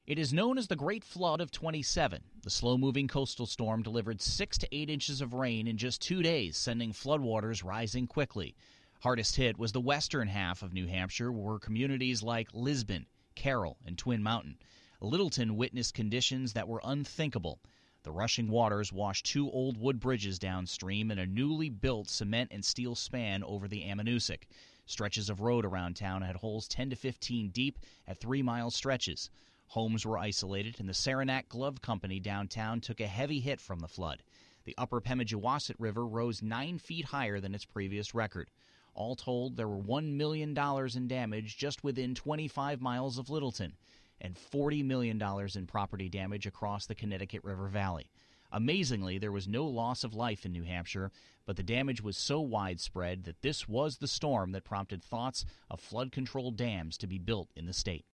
It is known as the Great Flood of 27. The slow-moving coastal storm delivered 6 to 8 inches of rain in just 2 days, sending floodwaters rising quickly. Hardest hit was the western half of New Hampshire, where communities like Lisbon, Carroll, and Twin Mountain. Littleton witnessed conditions that were unthinkable. The rushing waters washed 2 old wood bridges downstream and a newly built cement and steel span over the Ammonoosuc. Stretches of road around town had holes 10 to 15 deep at 3-mile stretches. Homes were isolated, and the Saranac Glove Company downtown took a heavy hit from the flood. The upper Pemigewasset River rose 9 feet higher than its previous record. All told, there were $1 million in damage just within 25 miles of Littleton, and $40 million in property damage across the Connecticut River Valley. Amazingly, there was no loss of life in New Hampshire, but the damage was so widespread that this was the storm that prompted thoughts of flood control dams to be built in the state.